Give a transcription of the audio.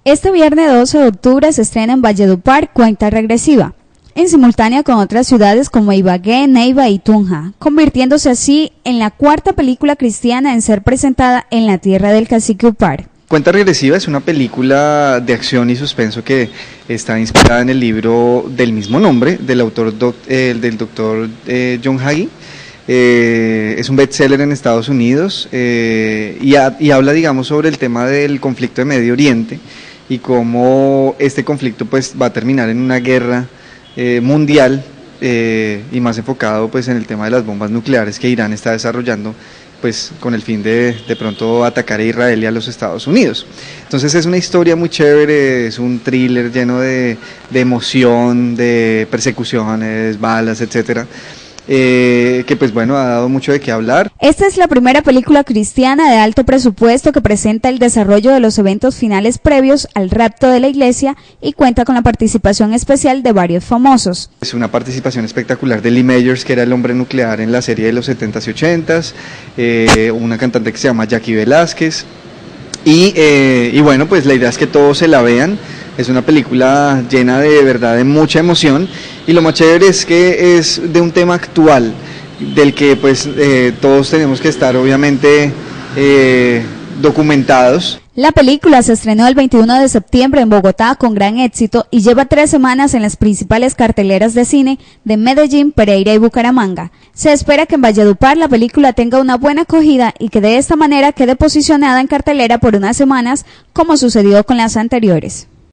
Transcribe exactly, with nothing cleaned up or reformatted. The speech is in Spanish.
Este viernes doce de octubre se estrena en Valledupar Cuenta Regresiva, en simultánea con otras ciudades como Ibagué, Neiva y Tunja, convirtiéndose así en la cuarta película cristiana en ser presentada en la tierra del cacique Upar. Cuenta Regresiva es una película de acción y suspenso que está inspirada en el libro del mismo nombre, del autor doc, eh, del doctor eh, John Hagee. Eh, es un bestseller en Estados Unidos eh, y, a, y habla, digamos, sobre el tema del conflicto de Medio Oriente y cómo este conflicto pues va a terminar en una guerra eh, mundial eh, y más enfocado pues en el tema de las bombas nucleares que Irán está desarrollando pues con el fin de de pronto atacar a Israel y a los Estados Unidos. Entonces es una historia muy chévere, es un thriller lleno de, de emoción, de persecuciones, balas, etcétera. Eh, que pues bueno, ha dado mucho de qué hablar. Esta es la primera película cristiana de alto presupuesto que presenta el desarrollo de los eventos finales previos al rapto de la iglesia y cuenta con la participación especial de varios famosos. Es una participación espectacular de Lee Majors, que era el hombre nuclear en la serie de los setentas y ochentas, eh, una cantante que se llama Jackie Velázquez y, eh, y bueno, pues la idea es que todos se la vean. Es una película llena de verdad de mucha emoción y lo más chévere es que es de un tema actual del que pues eh, todos tenemos que estar obviamente eh, documentados. La película se estrenó el veintiuno de septiembre en Bogotá con gran éxito y lleva tres semanas en las principales carteleras de cine de Medellín, Pereira y Bucaramanga. Se espera que en Valledupar la película tenga una buena acogida y que de esta manera quede posicionada en cartelera por unas semanas como sucedió con las anteriores.